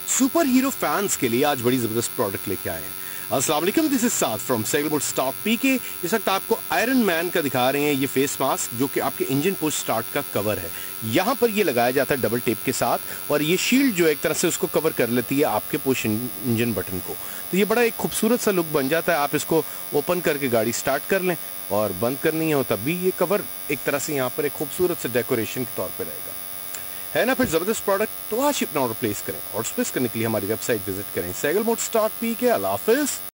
Super hero fans के लिए आज बड़ी जबरदस्त प्रोडक्ट लेके आए हैं। अस्सलाम वालेकुम, this is Saad from segalboard stock PK. इस वक्त आपको आयरन मैन का दिखा रहे हैं ये फेस मास्क, जो कि आपके इंजन पुश स्टार्ट का कवर है। यहाँ पर ये लगाया जाता है डबल टेप के साथ, और ये शील्ड जो है एक तरह से उसको कवर कर लेती है आपके पुश इंजन बटन को। तो ये बड़ा एक खूबसूरत सा लुक बन जाता है। आप इसको ओपन करके गाड़ी स्टार्ट कर लें और बंद करनी हो तब भी ये कवर एक तरह से यहाँ पर एक खूबसूरत से डेकोरेशन के तौर पर रहेगा, है ना। फिर जबरदस्त प्रोडक्ट, तो आज ही अपना ऑर्डर प्लेस करें। और प्लेस करने के लिए हमारी वेबसाइट विजिट करें, सेगलबोर्ड स्टॉक पीके। अल्लाह हाफिज।